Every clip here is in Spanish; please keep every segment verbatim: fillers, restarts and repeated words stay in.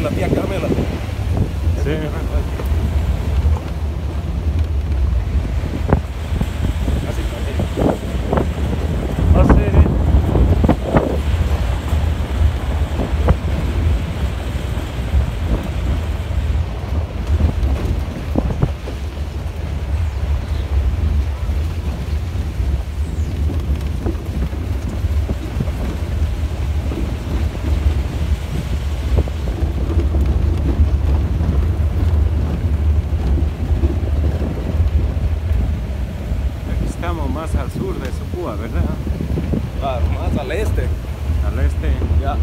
la tía Carmela. Sí. Ah, sí. Estamos más al sur de Sopúa, ¿verdad? Claro, más al este. Al este. Ya.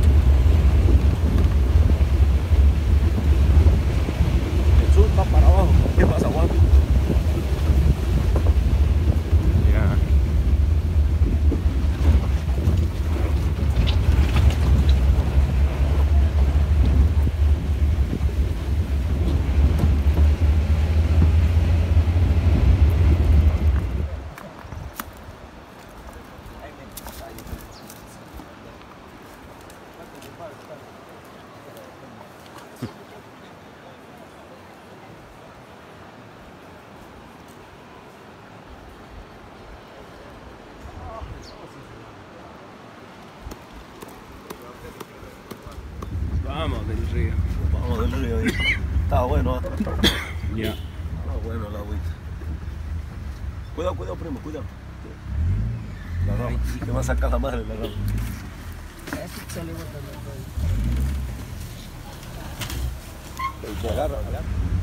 El sur está para abajo. ¿Qué pasa, Juan? Ya. Vamos del río. Vamos del río ahí. Está bueno, ¿eh? Ya. Está bueno el agüita. Cuidado, cuidado, primo, cuidado. La rama. Te va a sacar la madre de la rama. Se agarra, ¿verdad?